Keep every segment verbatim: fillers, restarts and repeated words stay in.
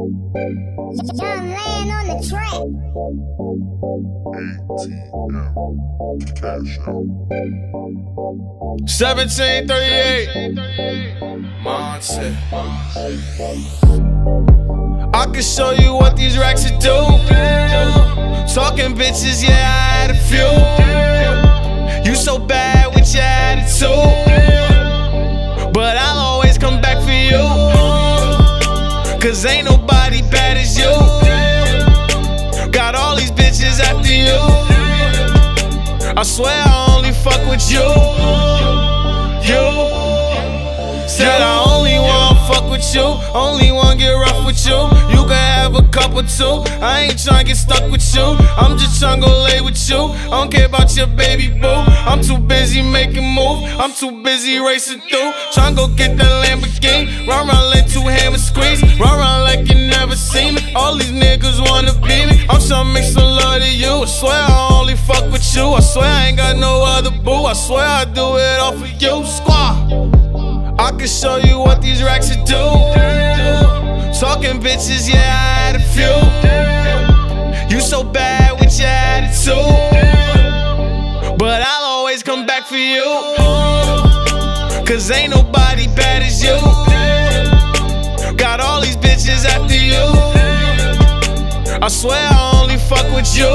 Young man on the track. A T M Cash Out. seventeen thirty-eight Monster. I can show you what these racks will do. Talking bitches, yeah, I had a few. You so bad with your attitude, but I'll always come back for you, cause ain't nobody bad as you. Got all these bitches after you. I swear I only fuck with you. You said I only wanna fuck with you, only wanna get rough with you. You can have a couple too, I ain't tryna get stuck with you. I'm just tryna go lay with you. I don't care about your baby boo. I'm too busy making moves, I'm too busy racing through. Tryna go get that Lamborghini, run around like two hammer squeeze, run around like you never seen me. All these niggas wanna be me, I'm tryna make some love to you. I swear I only fuck with you, I swear I ain't got no other boo. I swear I do it all for you, squad. I can show you what these racks will do. Talking bitches, yeah, I had a few. You so bad with your attitude, but I'll always come back for you, cause ain't nobody bad as you. Got all these bitches after you. I swear I only fuck with you.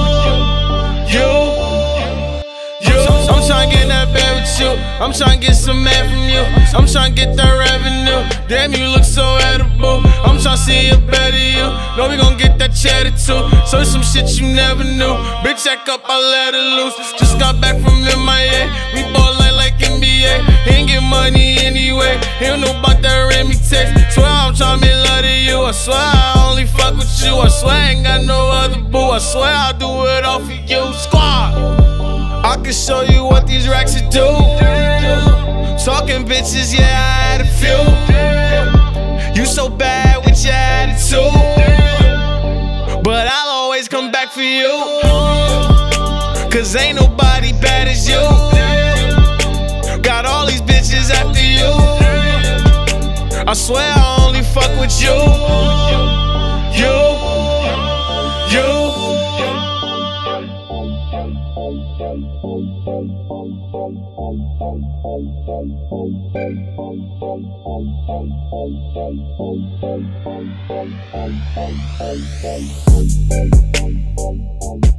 You I'm tryna get in that bed with you, I'm tryna get some man from you, I'm tryna get that revenue. Damn, you look so edible, I'm tryna see a better you. Know we gon' get that cheddar too, so some shit you never knew. Bitch, act up, I let her loose. Just got back from M I A, we ball like, like N B A. He ain't get money anyway, he don't know about that Remy text. Swear I'm tryna make love to you, I swear I only fuck with you. I swear I ain't got no other boo, I swear I'll do it all for you, squad. I can show you what these racks will do. Talking bitches, yeah, I had a few. You so bad with your attitude, but I'll always come back for you, cause ain't nobody bad as you. Got all these bitches after you. I swear I only fuck with you. You, you. Thank you.